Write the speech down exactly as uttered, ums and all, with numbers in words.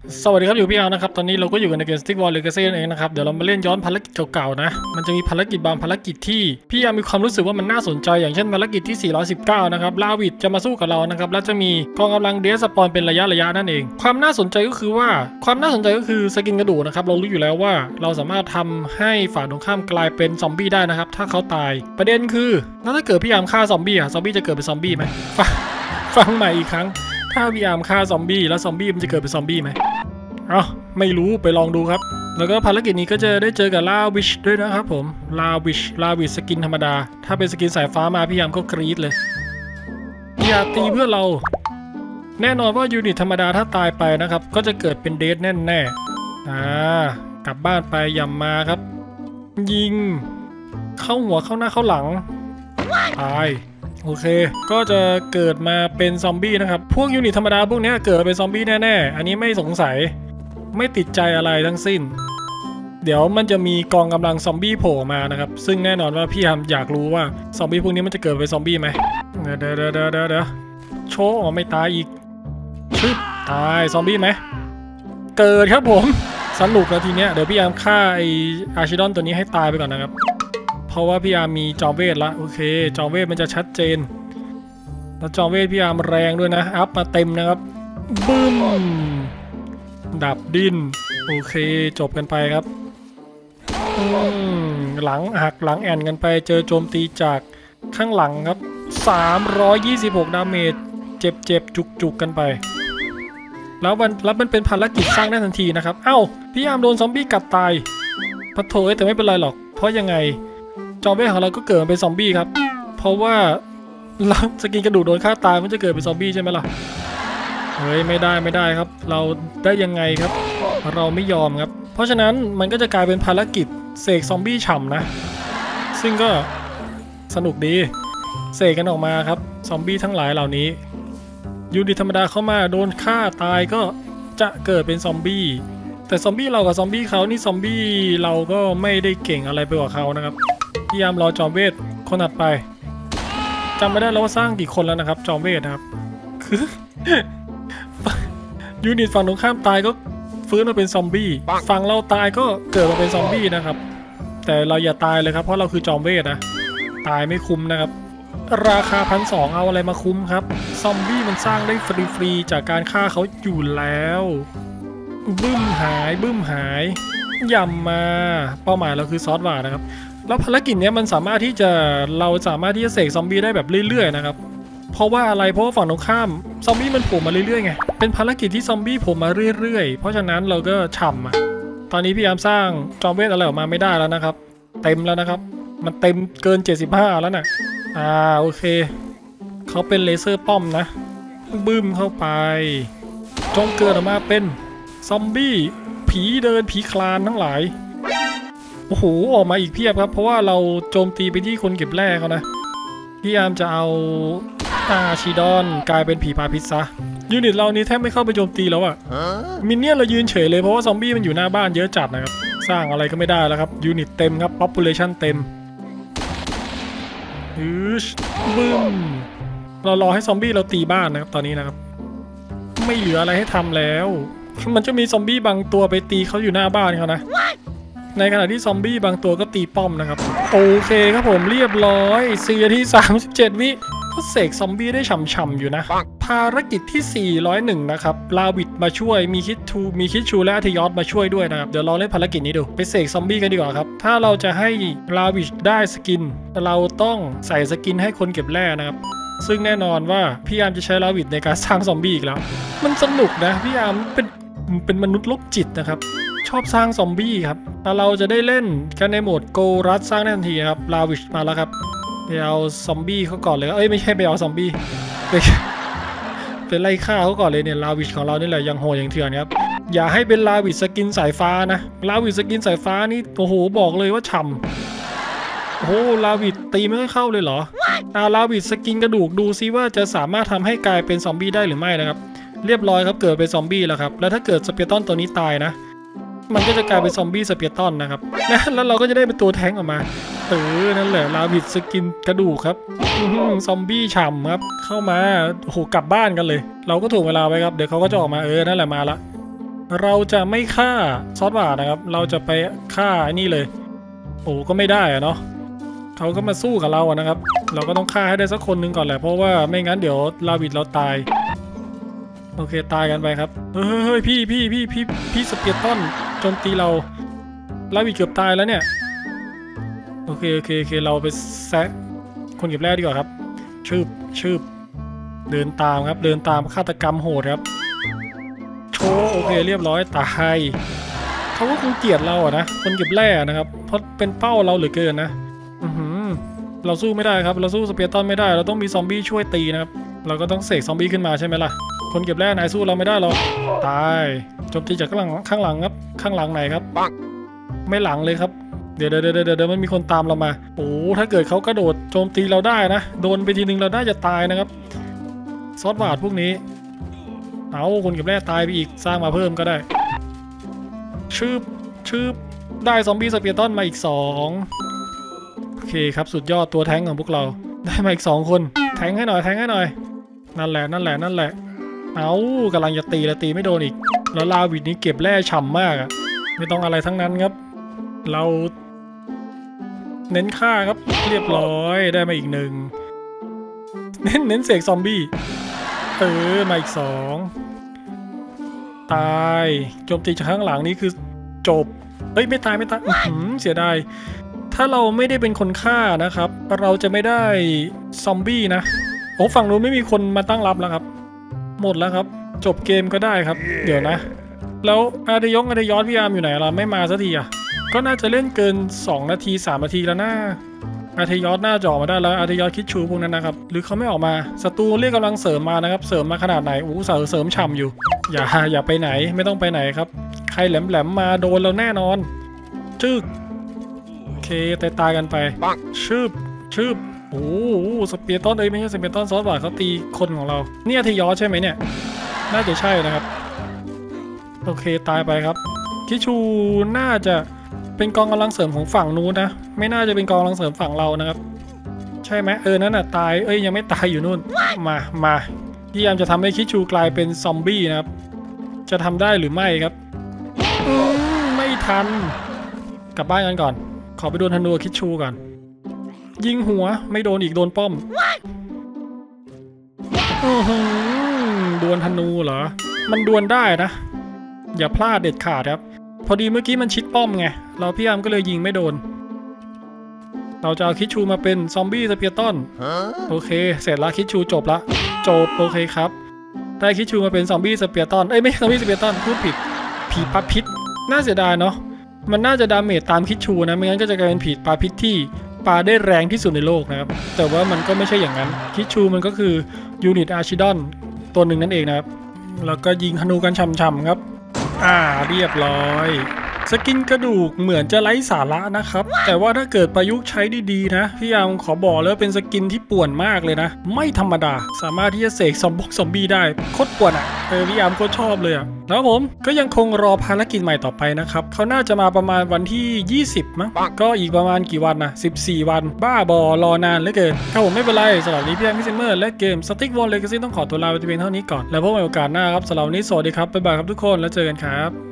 สวัสดีครับอยู่พี่อาร์นะครับตอนนี้เราก็อยู่กันในเกม Stick War Legacy เองนะครับเดี๋ยวเรามาเล่นย้อนภารกิจเก่าๆนะมันจะมีภารกิจบางภารกิจที่พี่อาร์มีความรู้สึกว่ามันน่าสนใจอย่างเช่นภารกิจที่สี่ร้อยสิบเก้านะครับลาวิดจะมาสู้กับเรานะครับและจะมีกองกำลังเดสปอนเป็นระยะระยะนั่นเองความน่าสนใจก็คือว่าความน่าสนใจก็คือสกินกระดูกนะครับเรารู้อยู่แล้วว่าเราสามารถทำให้ฝ่ายตรงข้ามกลายเป็นซอมบี้ได้นะครับถ้าเขาตายประเด็นคือแล้วถ้าเกิดพี่อาร์ฆ่าซอมบี้อะซอมบี้จะเกิดเป็นซอมบี้ไหมฟังใหม่อีกครั้งถ้าพี่อาร์ฆ่าซอมบี้แล้วซอมบี้มันจะเกิดเป็นซอมบี้ไหมอ้าวไม่รู้ไปลองดูครับแล้วก็ภารกิจนี้ก็จะได้เจอกับลาวิชด้วยนะครับผมลาวิชลาวิชสกินธรรมดาถ้าเป็นสกินสายฟ้ามาพี่ยามก็กรี๊ดเลยอย่าตีเพื่อเราแน่นอนว่ายูนิตธรรมดาถ้าตายไปนะครับก็จะเกิดเป็นเดทแน่แน่อ่ากลับบ้านไปย่ำมาครับยิงเข้าหัวเข้าหน้าเข้าหลังตายโอเคก็จะเกิดมาเป็นซอมบี้นะครับพวกยูนิตธรรมดาพวกนี้เกิดเป็นซอมบี้แน่ๆอันนี้ไม่สงสัยไม่ติดใจอะไรทั้งสิ้นเดี๋ยวมันจะมีกองกำลังซอมบี้โผล่มานะครับซึ่งแน่นอนว่าพี่ยามอยากรู้ว่าซอมบี้พวกนี้มันจะเกิดเป็นซอมบี้ไหมเดี๋ยวเดี๋ยวเดี๋ยวเดี๋ยวเดี๋ยวโชว์ออกไม่ตายอีกชึบตายซอมบี้ไหมเกิดครับผมสนุกแล้วทีเนี้ยเดี๋ยวพี่ยามฆ่าไออาร์ชิดอนตัวนี้ให้ตายไปก่อนนะครับเพราะว่าพี่ยามมีจอมเวทละโอเคจอมเวทมันจะชัดเจนแล้วจอมเวทพี่ยามแรงด้วยนะอัพมาเต็มนะครับบึ้มดับดิ้นโอเคจบกันไปครับหลังหักหลังแอนกันไปเจอโจมตีจากข้างหลังครับสามร้อยยี่สิบหกดาเมจเจ็บเจ็บจุกจุกกันไปแล้วมันแล้วมันเป็นภารกิจสร้างได้ทันทีนะครับเอ้าพี่ยามโดนซอมบี้กัดตายปะโถยแต่ไม่เป็นไรหรอกเพราะยังไงจอมเวทของเราก็เกิดเป็นซอมบี้ครับเพราะว่าเราสกินกระดูกโดนฆ่าตายมันจะเกิดเป็นซอมบี้ใช่ไหมล่ะเฮ้ยไม่ได้ไม่ได้ครับเราได้ยังไงครับเราไม่ยอมครับเพราะฉะนั้นมันก็จะกลายเป็นภารกิจเสกซอมบี้ฉ่ำนะซึ่งก็สนุกดีเสกกันออกมาครับซอมบี้ทั้งหลายเหล่านี้ยูนิตธรรมดาเข้ามาโดนฆ่าตายก็จะเกิดเป็นซอมบี้แต่ซอมบี้เรากับซอมบี้เขานี่ซอมบี้เราก็ไม่ได้เก่งอะไรไปกว่าเขานะครับพยายามรอจอมเวทคนถัดไปจำไม่ได้แล้วว่าสร้างกี่คนแล้วนะครับจอมเวทนะครับคือยูนิตฝั่งตรงข้ามตายก็ฟื้นมาเป็นซอมบี้ฝั่งเราตายก็เกิดมาเป็นซอมบี้นะครับแต่เราอย่าตายเลยครับเพราะเราคือจอมเวทนะตายไม่คุ้มนะครับราคาพันสองเอาอะไรมาคุ้มครับซอมบี้มันสร้างได้ฟรีๆจากการฆ่าเขาอยู่แล้วบึ้มหายบึ้มหายย่ำมาเป้าหมายเราคือซอสหวานนะครับแล้วภารกิจนี้มันสามารถที่จะเราสามารถที่จะเสกซอมบี้ได้แบบเรื่อยๆนะครับเพราะว่าอะไรเพราะว่าฝั่งตรงข้ามซอมบี้มันโผล่มาเรื่อยๆไงเป็นภารกิจที่ซอมบี้โผล่มาเรื่อยๆเพราะฉะนั้นเราก็ฉ่ำอ่ะตอนนี้พยายามสร้างจอมเวทอะไรออกมาไม่ได้แล้วนะครับเต็มแล้วนะครับมันเต็มเกินเจ็ดสิบห้าแล้วน่ะอ่าโอเคเขาเป็นเลเซอร์ป้อมนะบึ้มเข้าไปจงเกิดออกมาเป็นซอมบี้ผีเดินผีคลานทั้งหลายโอ้โหออกมาอีกเพียบครับเพราะว่าเราโจมตีไปที่คนเก็บแร่เขานะพยายามจะเอาอาชิดอนกลายเป็นผีพาพิษซะยูนิตเรานี้แทบไม่เข้าไปโจมตีแล้วอะมินเนี่ยนเรายืนเฉยเลยเพราะว่าซอมบี้มันอยู่หน้าบ้านเยอะจัดนะครับสร้างอะไรก็ไม่ได้แล้วครับยูนิตเต็มครับ population เต็มฮึชบึ้มเรารอให้ซอมบี้เราตีบ้านนะครับตอนนี้นะครับไม่เหลืออะไรให้ทำแล้วมันจะมีซอมบี้บางตัวไปตีเขาอยู่หน้าบ้านเขานะในขณะที่ซอมบี้บางตัวก็ตีป้อมนะครับโอเคครับผมเรียบร้อยสี่นาทีสามสิบเจ็ดวิก็เสกซอมบี้ได้ฉ่ำๆอยู่นะภารกิจที่สี่ร้อยเอ็ดนะครับลาวิดมาช่วยมีคิดทูมีคิดชูและอาร์ทิยอสมาช่วยด้วยนะครับเดี๋ยวลองเล่นภารกิจนี้ดูไปเสกซอมบี้กันดีกว่าครับถ้าเราจะให้ลาวิดได้สกินเราต้องใส่สกินให้คนเก็บแร่นะครับซึ่งแน่นอนว่าพี่อาร์มจะใช้ลาวิดในการสร้างซอมบี้อีกแล้วมันสนุกนะพี่อาร์มเป็นเป็นมนุษย์โรคจิตนะครับชอบสร้างซอมบี้ครับแต่เราจะได้เล่นกันในโหมดโกรัสสร้างได้ทันทีครับลาวิชมาแล้วครับไปเอาซอมบี้เขาก่อนเลยเอ้ยไม่ใช่ไปเอาซอมบี้ไปไปไล่ฆ่าเขาก่อนเลยเนี่ยลาวิชของเรานี่แหละยังโหดยังเถื่อนครับอย่าให้เป็นลาวิชสกินสายฟ้านะลาวิชสกินสายฟ้านี่โอ้โหบอกเลยว่าฉ่ำโอ้โหลาวิชตีไม่ค่อยเข้าเลยเหรออาลาวิชสกินกระดูกดูซิว่าจะสามารถทำให้กลายเป็นซอมบี้ได้หรือไม่นะครับเรียบร้อยครับเกิดเป็นซอมบี้แล้วครับแล้วถ้าเกิดสเปียร์ตันตัวนี้ตายนะมันก็จะกลายเป็นซอมบี้สเปียร์ตันนะครับนะแล้วเราก็จะได้เป็นตัวแท้งออกมาเออนั่นแหละลาวิดสกินกระดูกครับซอมบี้ฉ่ำครับเข้ามาโอ้โหกลับบ้านกันเลยเราก็ถูกเวลาไว้ครับเดี๋ยวเขาก็จะออกมาเออนั่นแหละมาละเราจะไม่ฆ่าซอสบาร์นะครับเราจะไปฆ่าไอ้นี่เลยโอ้ก็ไม่ได้อะเนาะเขาก็มาสู้กับเราอะนะครับเราก็ต้องฆ่าให้ได้สักคนหนึ่งก่อนแหละเพราะว่าไม่งั้นเดี๋ยวลาวิดเราตายโอเคตายกันไปครับเฮ้ยพี่พี่พี่พี่พี่สเปียร์ตันโจมตีเราลาวิดเกือบตายแล้วเนี่ยโอเคโอเคโอเคเราไปแซะคนเก็บแร่ดีกว่าครับชืบชืบเดินตามครับเดินตามฆาตกรรมโหดครับโชว์โอเคเรียบร้อยตายเขาก็คงเกลียดเราอะนะคนเก็บแร่นะครับเพราะเป็นเป้าเราเหลือเกินนะอือหือเราสู้ไม่ได้ครับเราสู้สเปียร์ตันไม่ได้เราต้องมีซอมบี้ช่วยตีนะครับเราก็ต้องเสกซอมบี้ขึ้นมาใช่ไหมล่ะคนเก็บแร่นายสู้เราไม่ได้หรอกตายโจมตีจากข้างหลังข้างหลังครับข้างหลังไหนครับไม่หลังเลยครับเดี๋ยวเดี๋ยวเดี๋ยวเดี๋ยวมันมีคนตามเรามาโอ้ถ้าเกิดเขากระโดดโจมตีเราได้นะโดนไปทีนึงเราน่าจะตายนะครับซอสบาดพวกนี้เอาคนเก็บแร่ตายไปอีกสร้างมาเพิ่มก็ได้ชืบชืบได้ซอมบี้สเปียร์ตันมาอีกสองโอเคครับสุดยอดตัวแท้งของพวกเราได้มาอีกสองคนแทงให้หน่อยแทงให้หน่อยนั่นแหละนั่นแหละนั่นแหละเอากำลังจะตีแล้วตีไม่โดนอีกแล้วลาวิดนี้เก็บแร่ฉ่ำมากอะไม่ต้องอะไรทั้งนั้นครับเราเน้นฆ่าครับเรียบร้อยได้มาอีกหนึ่งเน้นเน้นเสกซอมบี้เออมาอีกสองตายโจมตีจากข้างหลังนี้คือจบเอ้ยไม่ตายไม่ตายเสียดายถ้าเราไม่ได้เป็นคนฆ่านะครับเราจะไม่ได้ซอมบี้นะโอ้ฝั่งนู้นไม่มีคนมาตั้งรับแล้วครับหมดแล้วครับจบเกมก็ได้ครับเดี๋ยวนะแล้วอาร์เดยงอาร์เดยอสพี่อาร์มอยู่ไหนล่ะไม่มาสักทีอ่ะก็น่าจะเล่นเกินสองนาทีสามนาทีแล้วนะอาร์เทยอสน่าจะออกมาได้แล้วอาร์เทยอสคิดชูพวกนั้นนะครับหรือเขาไม่ออกมาศัตรูเรียกกำลังเสริมมานะครับเสริมมาขนาดไหนอู้เสริมเสริมฉ่ำอยู่อย่าอย่าไปไหนไม่ต้องไปไหนครับใครแหลมแหลมมาโดนเราแน่นอนจึ๊กโอเคตายตายกันไปชืบชืบโอ้สเปียร์ตันเอ้ยไม่ใช่สเปียร์ตันซอสบาร์เขาตีคนของเรานี่อาร์เทยอสใช่ไหมเนี่ยน่าจะใช่นะครับโอเคตายไปครับคิชูน่าจะเป็นกองกำลังเสริมของฝั่งนู้นนะไม่น่าจะเป็นกองกำลังเสริมฝั่งเรานะครับใช่ไหมเออนั่นน่ะตายเอ้ยยังไม่ตายอยู่นู่นมามาพยายามจะทำให้คิชูกลายเป็นซอมบี้นะครับจะทำได้หรือไม่ครับอืมไม่ทันกลับบ้านกันก่อนขอไปโดนธนูคิชูก่อนยิงหัวไม่โดนอีกโดนป้อมอือหือดวลธนูเหรอมันดวลได้นะอย่าพลาดเด็ดขาดครับพอดีเมื่อกี้มันชิดป้อมไงเราพี่อาร์มก็เลยยิงไม่โดนเราจะเอาคิชูมาเป็นซอมบี้สเปียร์ตันโอเคเสร็จแล้วคิชูจบละจบโอเคครับได้คิชูมาเป็นซอมบี้สเปียร์ตันเอ้ยไม่ซอมบี้สเปียร์ตันพูดผิดผีปลาพิษน่าเสียดายเนาะมันน่าจะดาเมจตามคิชูนะไม่งั้นก็จะกลายเป็นผีปลาพิษที่ปลาได้แรงที่สุดในโลกนะครับแต่ว่ามันก็ไม่ใช่อย่างนั้นคิชูมันก็คือยูนิตอาร์ชิดอนตัวหนึ่งนั่นเองนะครับแล้วก็ยิงธนูกันฉ่ำๆครับอ่าเรียบร้อยสกินกระดูกเหมือนจะไร้สาระนะครับแต่ว่าถ้าเกิดประยุกต์ใช้ดีๆนะพี่ยามขอบอกเลยเป็นสกินที่ป่วนมากเลยนะไม่ธรรมดาสามารถที่จะเสกซอมบกซอมบี้ได้โคตรป่วนอ่ะเออพี่ยามก็ชอบเลยอ่ะแล้วผมก็ยังคงรอภารกิจใหม่ต่อไปนะครับเขาน่าจะมาประมาณวันที่ยี่สิบมั้งก็อีกประมาณกี่วันนะสิบสี่วันบ้าบอรอนานเหลือเกินครับผมไม่เป็นไรสำหรับนี้พี่ยามพี่ซิมเมอร์และเกมสติ๊กวอลเลกาซี่ต้องขอตัวลาไปเพียงเท่านี้ก่อนแล้วพบกันในโอกาสหน้าครับสำหรับนี้สวัสดีครับบ๊ายบายครับทุกคนแล้วเจอกันครับ